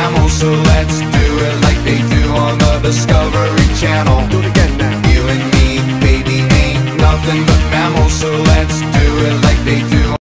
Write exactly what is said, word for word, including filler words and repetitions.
mammals, so let's do it like they do on the Discovery Channel. Do it again now. You and me, baby, ain't nothing but mammals, so let's do it like they do